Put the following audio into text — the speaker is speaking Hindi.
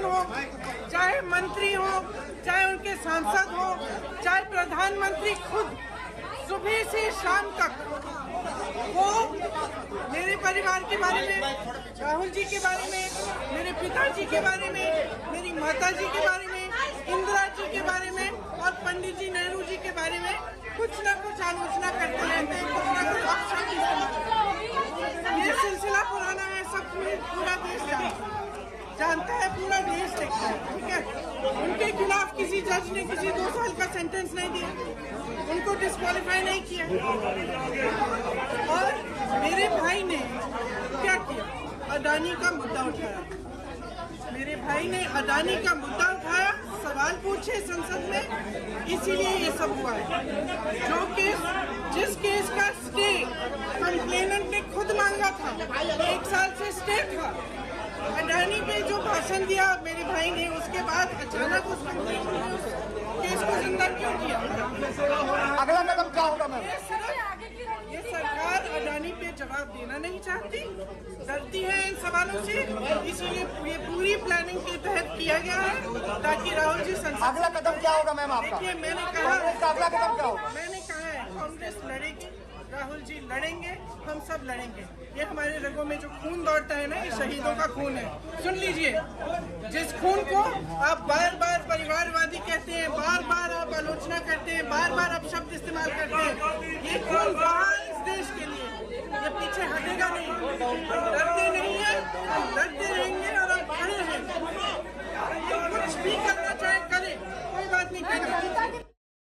प्रशासन हो, चाहे मंत्री हो, चाहे उनके सांसद हो, चाहे प्रधानमंत्री खुद सुबह से शाम तक वो मेरे परिवार के बारे में, राहुल जी के बारे में, मेरे पिताजी के बारे में, मेरी माताजी के बारे में, इंदिरा जी के बारे में और पंडित जी नेहरू जी के बारे में कुछ न कुछ आलोचना करते रहते हैं, कुछ न कुछ अपशब्द इस्तेमाल। ये सिलसिला पुराना है, सब पूरा देश जानता है, पूरा देश देखता है, ठीक है। उनके खिलाफ किसी जज ने किसी 2 साल का सेंटेंस नहीं दिया, उनको डिस्क्वालीफाई नहीं किया। और मेरे भाई ने क्या किया, अडानी का मुद्दा उठाया। मेरे भाई ने अडानी का मुद्दा उठाया, सवाल पूछे संसद में, इसीलिए ये सब हुआ है। जो केस, जिस केस का स्टे कंप्लेनेंट ने खुद मांगा था, 1 साल से स्टे था, अडानी पे जो भाषण दिया मेरे भाई ने, उसके बाद अचानक उस केस को जिंदा क्यों किया? अगला कदम क्या होगा मैम? ये सरकार अडानी पे जवाब देना नहीं चाहती, डरती है इन सवालों से, इसीलिए ये पूरी प्लानिंग के तहत किया गया है ताकि राहुल जी संसद। अगला कदम क्या होगा मैम आपका? देखिए, मैंने कहा अगला कदम क्या होगा? मैंने कहा है कांग्रेस लड़ेगी, राहुल जी लड़ेंगे, हम सब लड़ेंगे। ये हमारे रगों में जो खून दौड़ता है ना, ये शहीदों का खून है। सुन लीजिए, जिस खून को आप बार बार परिवारवादी कहते हैं, बार बार आप आलोचना करते हैं, बार बार आप शब्द इस्तेमाल करते हैं,